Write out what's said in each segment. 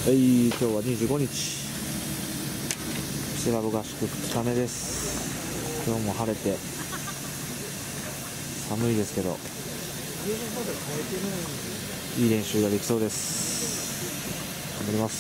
はい、今日は25日シラブ合宿2日目です。今日も晴れて寒いですけどいい練習ができそうです。頑張ります。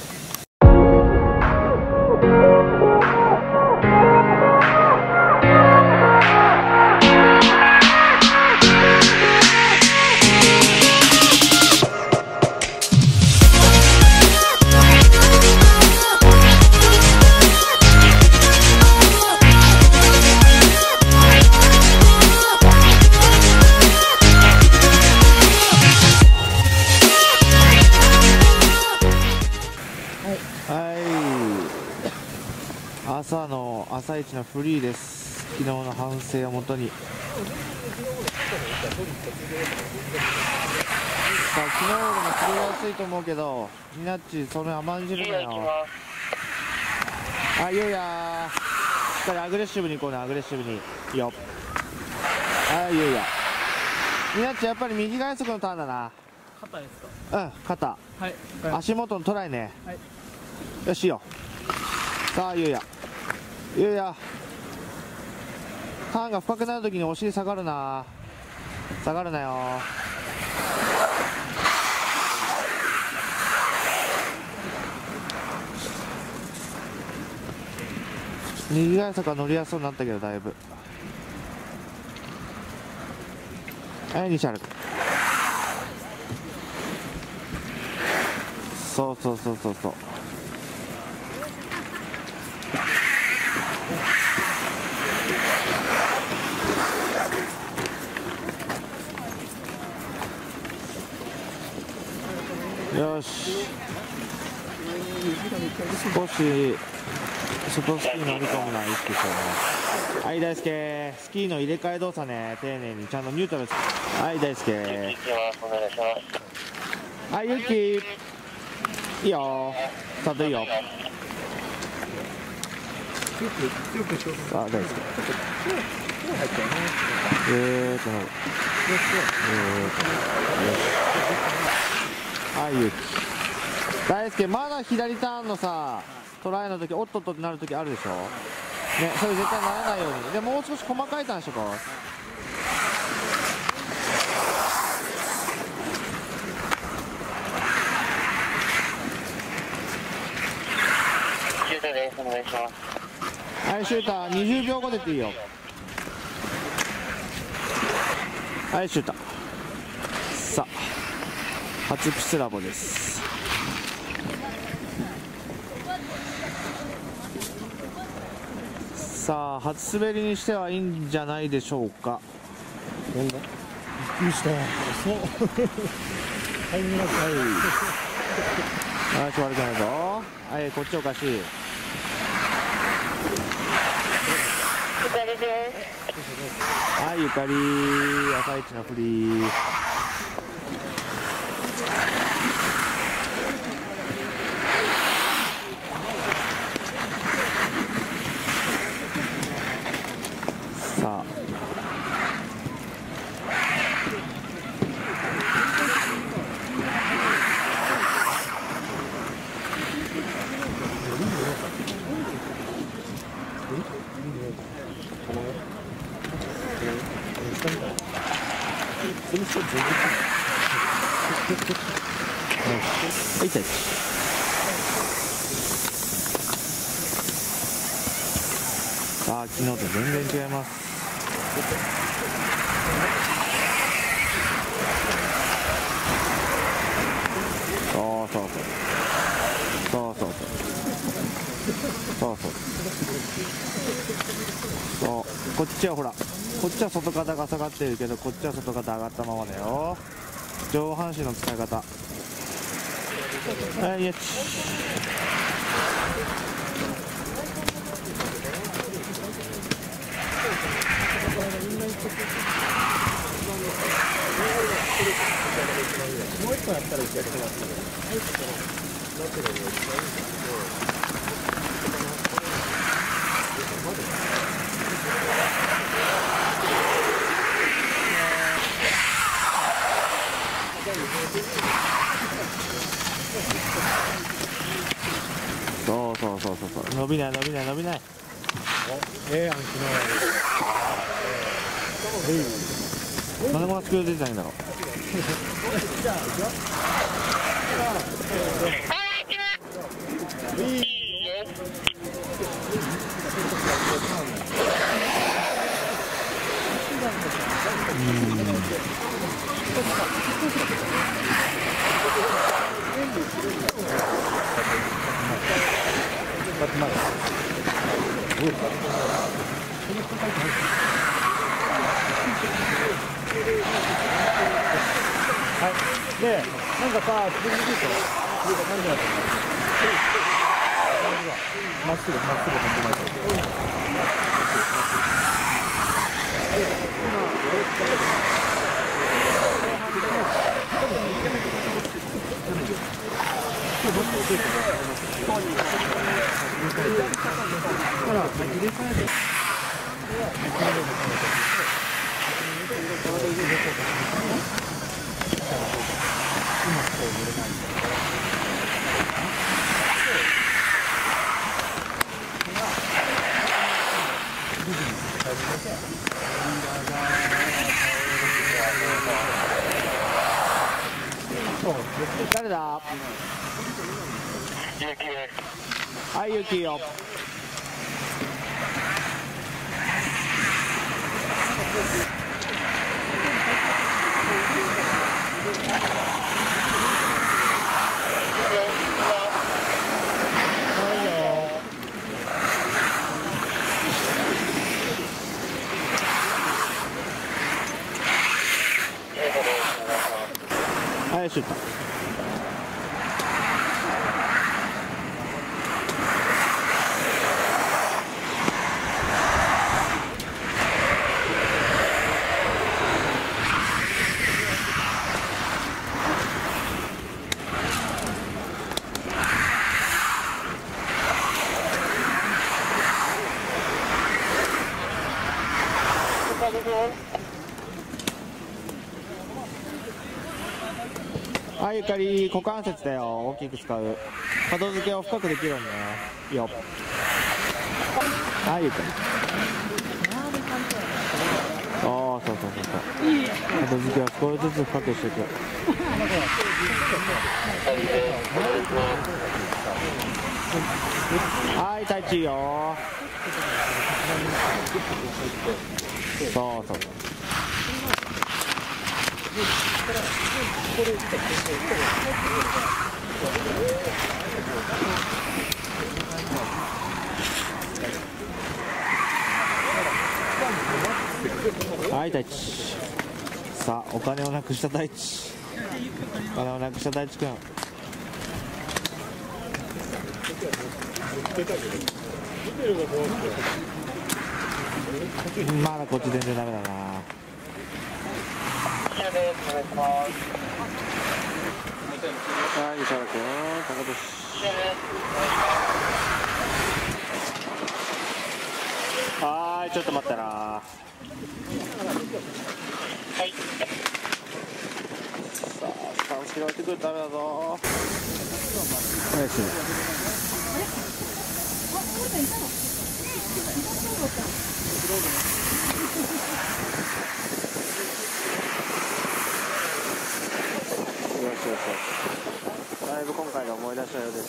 朝の朝一のフリーです。昨日の反省をもとにさあ、昨日よりも滑りやすいと思うけどみなっちそれ甘んじるなよ。はい、ゆうやしっかりアグレッシブにいこうね。アグレッシブにいいよ。はい、ゆうやみなっちやっぱり右外足のターンだな。 肩ですか？ うん、肩、 はい、 足元のトライね、 はい、 よしよ。さあゆうやゆうやターンが深くなるときにお尻下がるな。下がるなよ。右外足は乗りやすそうになったけどだいぶ。はい西原君、そうそうそうそうそう。よし、少し外スキー乗り込むのは意識しようね。はい大輔、スキーの入れ替え動作ね、丁寧にちゃんとニュートラル。はい大輔、はいゆきいいよ、スタートいいよ。さあ大輔はいゆき大輔、まだ左ターンのさトライの時おっとっとってなる時あるでしょね。それ絶対ならないように。でもう少し細かいターンしとこう。 シュートです。お願いします。 はいシューター20秒後出ていいよ。はいシューター、さあ初ピスラボです。さあ初滑りにしてはいいんじゃないでしょうか。 なんだびっくりした。そうタイミングがはい悪くないぞ。はいこっちおかしい。 ゆかりです。 はいゆかり朝一のフリー。さあはい、さあ昨日と全然違います。そうそうそうそうそうそうそうそう、こっちはほらこっちは外肩が下がってるけどこっちは外肩上がったままだよ。上半身の使い方。はいよし、 もう一個やったらいける。 そう伸びない。 ええやん、昨日。 なんでこんなスピード出てないんだろう。 はい。で、なんかさ、続きでしょ。なんでだろう。まっすぐ飛んでましょ誰だ。はい、ユキよ。はい、シュート。はい、ゆかり、股関節だよ。大きく使う。角付けを深くできるんだね。いいよ。はい、ゆかり。ああ、そう。角付けを少しずつ深くしていく。はい、タイチいいよ。そう。はい、大地。さあ、お金をなくした大地。お金をなくした大地くん。まだこっち全然ダメだな。はい、石原君、高年。はい、ちょっと待ってな。はい。さあ、3キロ置いてくるとダメだぞ。はい、すぐ。よし。だいぶ今回で思い出したようです。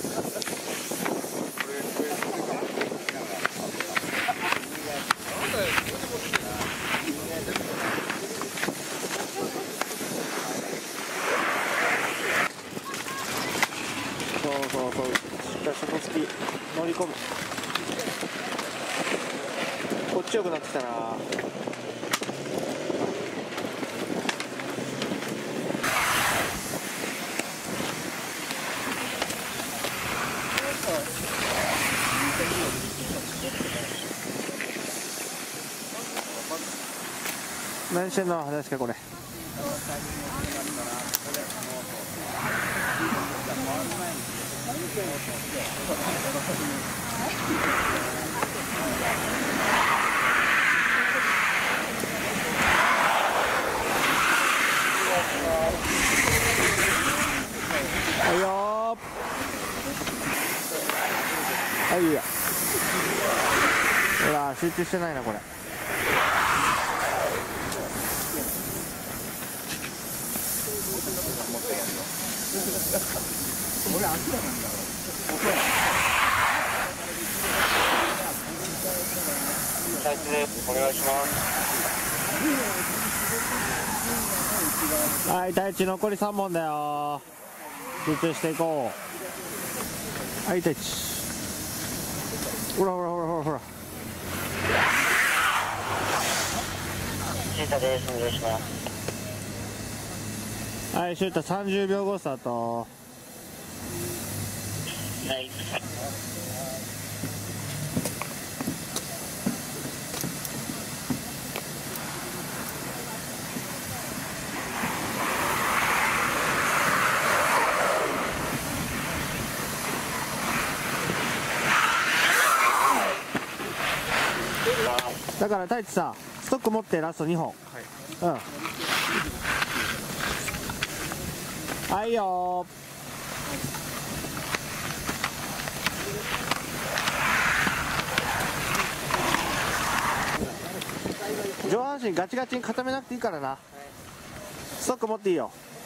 そうしっかり外付き乗り込む。こっち良くなってきたな。何してんの、話かこれ。はいよー。 はいいいや。ほら集中してないなこれ。 お願いします。 はい、太一残り3本だよ。集中していこう。はい、太一。ほらほらほらほらほら。 シータです。お願いします。 はい、シュート30秒後スタート。 はい。 だから太一さ、ストック持ってラスト2本。はい。うん。はいよー。上半身ガチガチに固めなくていいからな。ストック持っていいよ。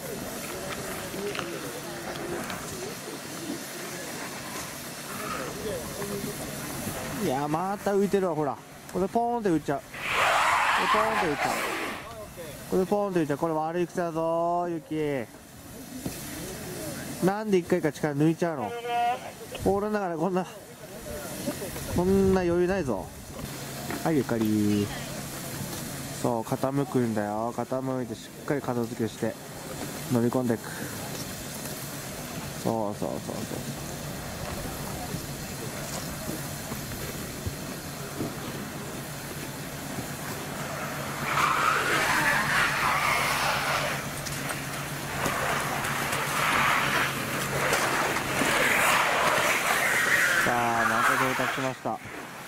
いやまた浮いてるわほら。これポーンって浮いちゃう。これポーンって浮いちゃう。これポーンって浮いちゃう。これ悪い癖だぞユキ。なんで1回か力抜いちゃうの。俺の中でこんな余裕ないぞ。はいゆかり。そう傾くんだよ。傾いてしっかり片付けして乗り込んでいく。そうそうそうそう。さあまた到達しました。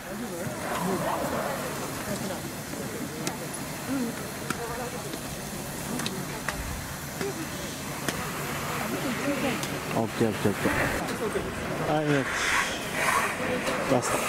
オッケーオッケーオッケー。はいね。ラスト。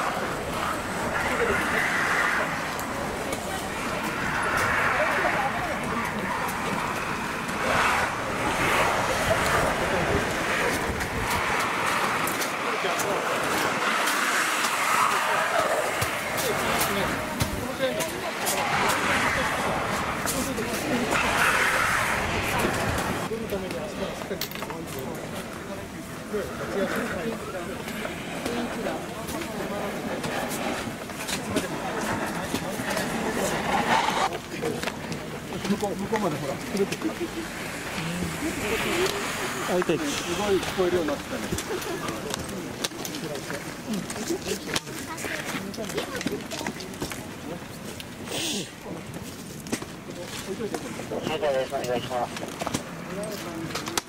向こうまでほら、くるってくる。 はい、タッチ。 すごい聞こえるようになってたね。 シータです。お願いします。